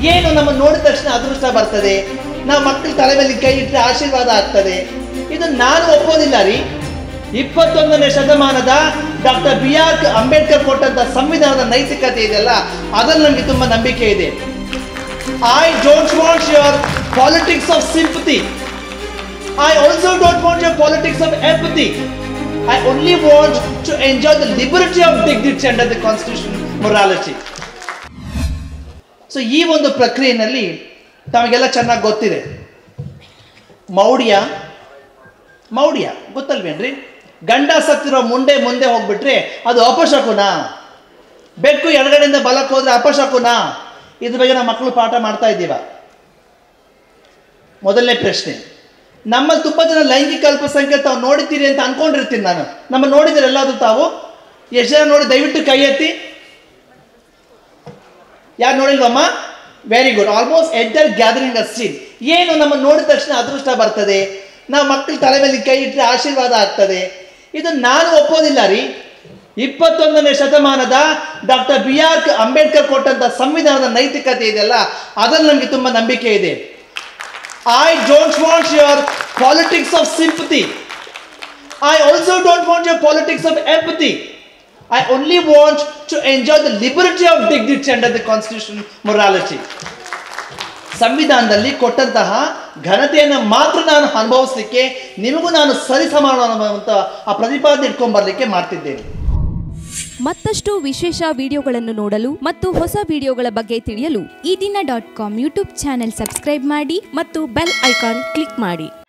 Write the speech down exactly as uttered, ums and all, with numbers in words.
ಏನು ನಮ್ಮ ನೋಡಿದ ತಕ್ಷಣ ಅದೃಷ್ಟ ಬರ್ತದೆ, ನಾವು ಮಕ್ಕಳ ತಲೆ ಮೇಲೆ ಕೈ ಇಟ್ಟರೆ ಆಶೀರ್ವಾದ ಆಗ್ತದೆ. ಇದು ನಾನು ಒಪ್ಪೋದಿಲ್ಲ ರೀ. ಇಪ್ಪತ್ತೊಂದನೇ ಶತಮಾನದ ಡಾಕ್ಟರ್ ಬಿ ಆರ್ ಅಂಬೇಡ್ಕರ್ ಕೊಟ್ಟಂತ ಸಂವಿಧಾನದ ನೈತಿಕತೆ ಇದೆಯಲ್ಲ, ಅದರಲ್ಲಿ ನನಗೆ ತುಂಬಾ ನಂಬಿಕೆ ಇದೆ. I don't want your politics of sympathy. I also don't want your politics of empathy. I only want to enjoy the liberty of dignity under the constitution morality. So ಈ ಒಂದು ಪ್ರಕ್ರಿಯೆಯಲ್ಲಿ ತಮಗೆಲ್ಲ ಚೆನ್ನಾಗಿ ಗೊತ್ತಿದೆ. ಮೌಢ್ಯ ಮೌಢ್ಯ ಗೊತ್ತಲ್ವೇನ್ರಿ? ಗಂಡ ಸತ್ತಿರೋ ಮುಂಡೆ ಮುಂದೆ ಹೋಗ್ಬಿಟ್ರೆ ಅದು ಅಪಶಕುನ. ಬೆಕ್ಕು ಎಡಗಡೆಯಿಂದ ಬಲಕ್ಕೆ ಹೋದ್ರೆ ಅಪಶಕುನ. ಇದ್ರ ಬಗ್ಗೆ ನಾವು ಮಕ್ಕಳು ಪಾಠ ಮಾಡ್ತಾ ಇದ್ದೀವ. ಮೊದಲನೇ ಪ್ರಶ್ನೆ, ನಮ್ಮಲ್ಲಿ ತುಂಬ ಜನ ಲೈಂಗಿಕ ಅಲ್ಪಸಂಖ್ಯಾತ ತಾವು ನೋಡಿದ್ದೀರಿ ಅಂತ ಅನ್ಕೊಂಡಿರ್ತೀನಿ ನಾನು. ನಮ್ಮ ನೋಡಿದ್ರೆ ಎಲ್ಲಾದ್ರೂ ತಾವು ಎಷ್ಟು ಜನ ನೋಡಿ ದಯವಿಟ್ಟು ಕೈ ಎತ್ತಿ. ಯಾರು ನೋಡಿಲ್ವಮ್ಮ? Very good. Almost enter gathering a scene. ಏನು ನಮ್ಮ ನೋಡಿದ ತಕ್ಷಣ ಅದೃಷ್ಟ ಬರ್ತದೆ, ನಾವು ಮಕ್ಕಳ ತಲೆ ಮೇಲೆ ಕೈ ಇಟ್ಟರೆ ಆಶೀರ್ವಾದ ಆಗ್ತದೆ. ಇದು ನಾನು ಒಪ್ಪೋದಿಲ್ಲ ರೀ. ಇಪ್ಪತ್ತೊಂದನೇ ಶತಮಾನದ ಡಾಕ್ಟರ್ ಬಿ ಆರ್ ಅಂಬೇಡ್ಕರ್ ಕೊಟ್ಟಂತ ಸಂವಿಧಾನದ ನೈತಿಕತೆ ಇದೆಯಲ್ಲ, ಅದರಲ್ಲಿ ನನಗೆ ತುಂಬ ನಂಬಿಕೆ ಇದೆ. I don't want your politics of sympathy. I also don't want your politics of empathy. I only want to enjoy the liberty of dignity under the constitution morality. ಸಂವಿಧಾನದಲ್ಲಿ ಕೊಟ್ಟಂತಹ ಘನತೆಯನ್ನು ಮಾತ್ರ ನಾನು ಅನುಭವಿಸಲಿಕ್ಕೆ, ನಿಮಗೂ ನಾನು ಸರಿಸಮಾನ ಅನ್ನುವಂಥ ಆ ಪ್ರತಿಪಾದನೆ ಇಟ್ಕೊಂಡು ಬರಲಿಕ್ಕೆ ಮಾಡ್ತಿದ್ದೇನೆ. ಮತ್ತಷ್ಟು ವಿಶೇಷ ವಿಡಿಯೋಗಳನ್ನು ನೋಡಲು ಮತ್ತು ಹೊಸ ವಿಡಿಯೋಗಳ ಬಗ್ಗೆ ತಿಳಿಯಲು Ee Dina dot com YouTube channel subscribe ಮಾಡಿ ಮತ್ತು ಬೆಲ್ ಐಕಾನ್ ಕ್ಲಿಕ್ ಮಾಡಿ.